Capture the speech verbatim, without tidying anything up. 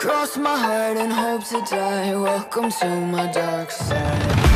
Cross my heart and hope to die. Welcome to my dark side.